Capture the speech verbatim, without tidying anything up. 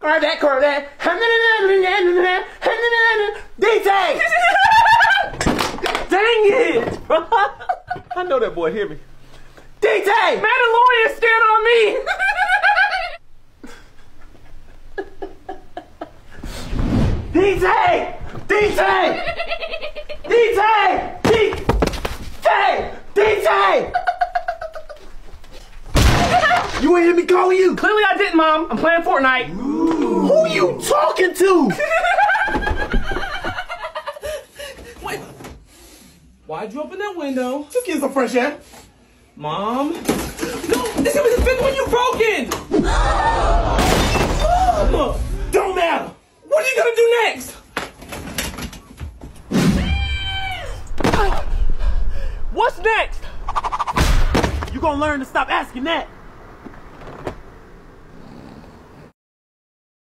Alright, that car, that. D J! Dang it! I know that boy hear me. D J! Mandalorian stand on me! D J! D J! D J! D J! D J! You ain't hear me calling you? Clearly I didn't, Mom. I'm playing Fortnite. Ooh. Who you talking to? Wait. Why'd you open that window? Just get some fresh air. Mom? No! This was the fifth one you broken! Mom, don't matter. What are you gonna do next? What's next? You gonna learn to stop asking that.